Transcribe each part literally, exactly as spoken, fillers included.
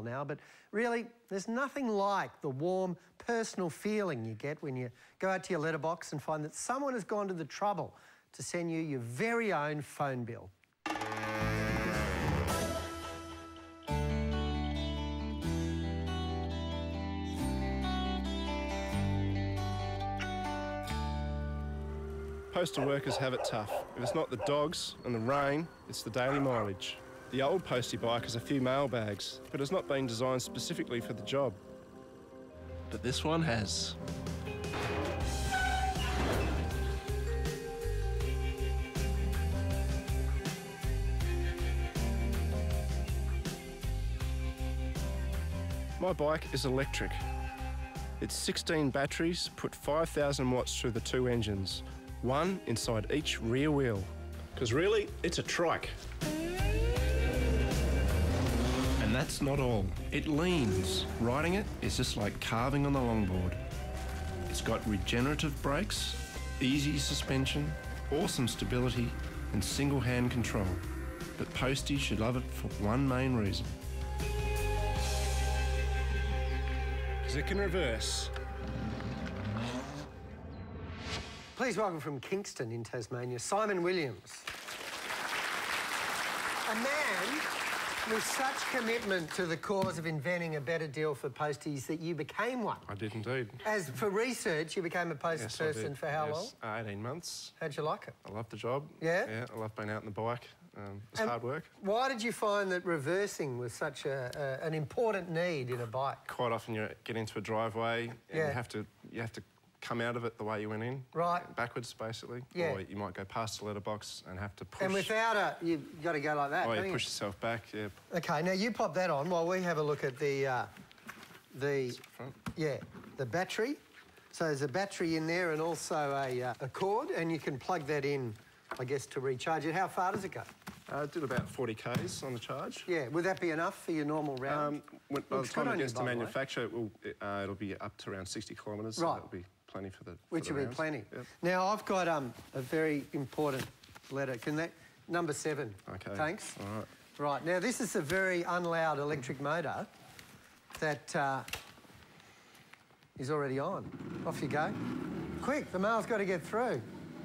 now, but really, there's nothing like the warm, personal feeling you get when you go out to your letterbox and find that someone has gone to the trouble to send you your very own phone bill. Postal workers have it tough. If it's not the dogs and the rain, it's the daily mileage. The old postie bike has a few mailbags, but it's not been designed specifically for the job. But this one has. My bike is electric. It's sixteen batteries, put five thousand watts through the two engines, one inside each rear wheel. Because really, it's a trike. And that's not all. It leans. Riding it is just like carving on the longboard. It's got regenerative brakes, easy suspension, awesome stability, and single-hand control. But Postie should love it for one main reason. Because it can reverse. Please welcome from Kingston in Tasmania, Simon Williams. A man with such commitment to the cause of inventing a better deal for posties that you became one. I did indeed. As for research, you became a post yes, person for how yes. long? Uh, eighteen months. How'd you like it? I love the job. Yeah? Yeah, I love being out on the bike. Um, it's and hard work. Why did you find that reversing was such a, a, an important need in a bike? Quite often you get into a driveway and yeah. you have to you have to come out of it the way you went in. Right. Backwards, basically. Yeah. Or you might go past the letterbox and have to push. And without a... you've got to go like that, Oh, you don't push you? yourself back, yeah. OK, now you pop that on while we have a look at the... Uh, the front. Yeah, the battery. So there's a battery in there and also a, uh, a cord, and you can plug that in, I guess, to recharge it. How far does it go? Uh, it did about forty kays on the charge. Yeah, would that be enough for your normal round? Um, when, by the Looks time good on it gets you, to by the way. manufacture, it will, it, uh, it'll be up to around sixty kilometres. Right. So that'll be plenty for the for Which the will be rounds. plenty. Yep. Now, I've got um, a very important letter. Can that... Number seven. OK. Thanks. All right. Right, now this is a very unloud electric motor that uh, is already on. Off you go. Quick, the mail's got to get through.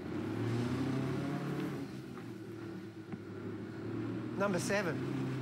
Number seven.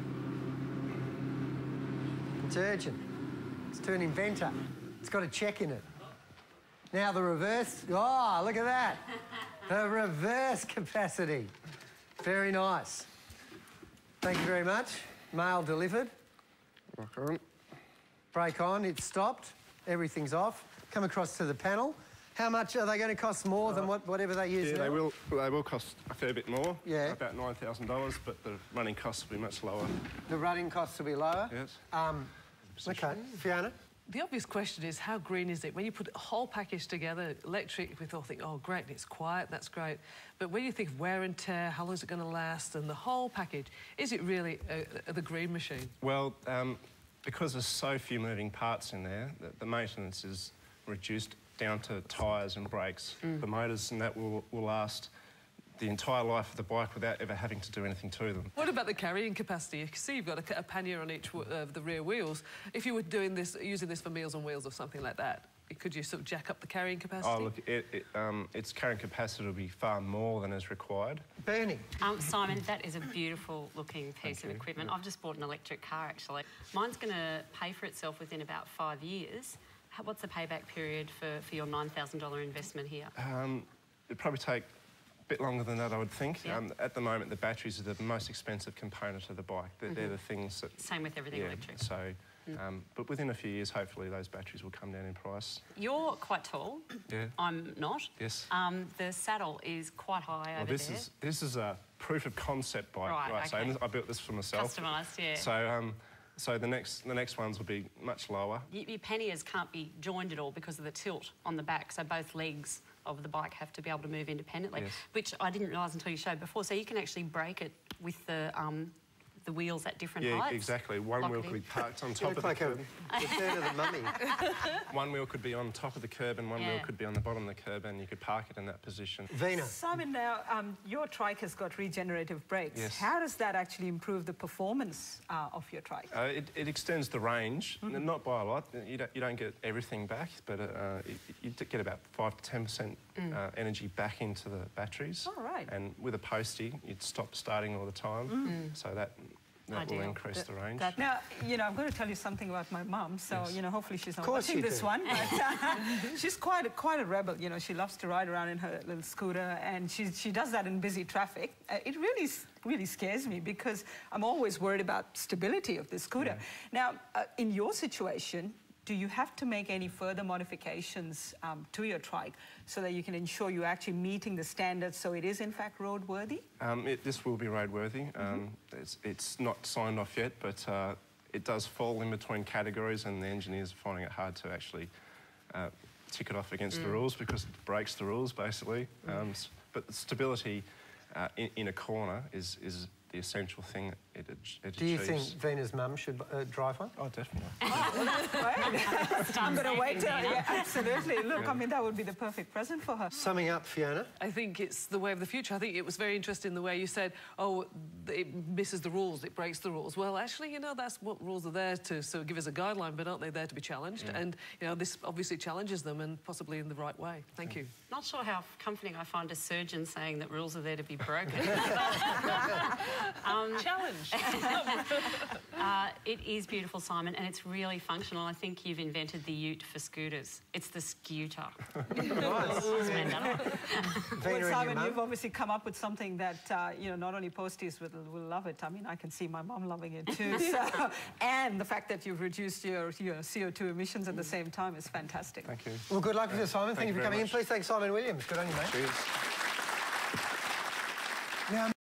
It's urgent. It's to an inventor. It's got a check in it. Now the reverse... Oh, look at that. The reverse capacity. Very nice. Thank you very much. Mail delivered. Rock on. Brake on, it's stopped. Everything's off. Come across to the panel. How much are they going to cost more than what, whatever they use Yeah, now? they will, they will cost a fair bit more. Yeah. About nine thousand dollars, but the running costs will be much lower. The running costs will be lower? Yes. Um, OK. Fiona? The obvious question is, how green is it? When you put the whole package together, electric, we all think, oh, great, it's quiet, that's great. But when you think of wear and tear, how long is it going to last, and the whole package, is it really a, a, the green machine? Well, um, because there's so few moving parts in there, the, the maintenance is reduced down to tyres and brakes. Mm. The motors and that will, will last the entire life of the bike without ever having to do anything to them. What about the carrying capacity? You can see you've got a, a pannier on each of uh, the rear wheels. If you were doing this, using this for Meals on Wheels or something like that, could you sort of jack up the carrying capacity? Oh, look, it, it, um, its carrying capacity will be far more than is required. Bernie? Um, Simon, that is a beautiful-looking piece Thank of you. equipment. I've just bought an electric car, actually. Mine's going to pay for itself within about five years. How, what's the payback period for, for your nine thousand dollar investment here? Um, it'd probably take a bit longer than that, I would think. Yeah. Um, at the moment, the batteries are the most expensive component of the bike. They're, Mm-hmm. they're the things that... Same with everything yeah, electric. So, um, but within a few years, hopefully, those batteries will come down in price. You're quite tall. Yeah. I'm not. Yes. Um, the saddle is quite high Well, over this there. is this is a proof of concept bike, Right, right? okay. So I built this for myself. Customised, yeah. So, um, so the next the next ones will be much lower. Y- Your panniers can't be joined at all because of the tilt on the back, so both legs of the bike have to be able to move independently, Yes. which I didn't realise until you showed before. So you can actually brake it with the um, the wheels at different Yeah, heights. exactly. One Lock wheel it in. could be parked on You top look of the like a curb. return of the mummy. One wheel could be on top of the curb and one Yeah. wheel could be on the bottom of the curb, and you could park it in that position. Vina. Simon, now um, your trike has got regenerative brakes. Yes. How does that actually improve the performance uh, of your trike? Uh, it, it extends the range, Mm-hmm. not by a lot. You don't, you don't get everything back, but uh, it, you d- get about five to ten percent uh, energy back into the batteries. All right. And with a postie, you'd stop starting all the time, so that that will Ideal. increase the range. That, now, you know, I'm going to tell you something about my mum, so, Yes. you know, hopefully she's not course watching you this do. one. But uh, she's quite a, quite a rebel, you know. She loves to ride around in her little scooter, and she, she does that in busy traffic. Uh, it really, s- really scares me because I'm always worried about stability of the scooter. Now, uh, in your situation, do you have to make any further modifications um, to your trike so that you can ensure you're actually meeting the standards so it is, in fact, roadworthy? Um, it, this will be roadworthy. Um, it's, it's not signed off yet, but uh, it does fall in between categories, and the engineers are finding it hard to actually uh, tick it off against the rules because it breaks the rules, basically. Um, s- but the stability uh, in, in a corner is, is the essential thing it, ach- it Do you think achieves. Vina's mum should uh, drive one? Oh, definitely. Right. I'm going to wait till, Vina. yeah, absolutely. Look, I mean, that would be the perfect present for her. Summing up, Fiona. I think it's the way of the future. I think it was very interesting the way you said, oh, it misses the rules, it breaks the rules. Well, actually, you know, that's what rules are there to sort of give us a guideline, but aren't they there to be challenged? And, you know, this obviously challenges them and possibly in the right way. Thank you. Not sure how comforting I find a surgeon saying that rules are there to be broken. Challenge. uh, it is beautiful, Simon, and it's really functional. I think you've invented the ute for scooters. It's the scooter. Nice. Made that up. Vina Well, and your Simon, you've mum. obviously come up with something that, uh, you know, not only posties will, will love it. I mean, I can see my mum loving it too. So, and the fact that you've reduced your, your C O two emissions at the same time is fantastic. Thank you. Well, good luck with it, Simon. Thank, Thank you for you very coming in. much. Please thank Simon Williams. Good on you, mate. Cheers. Now,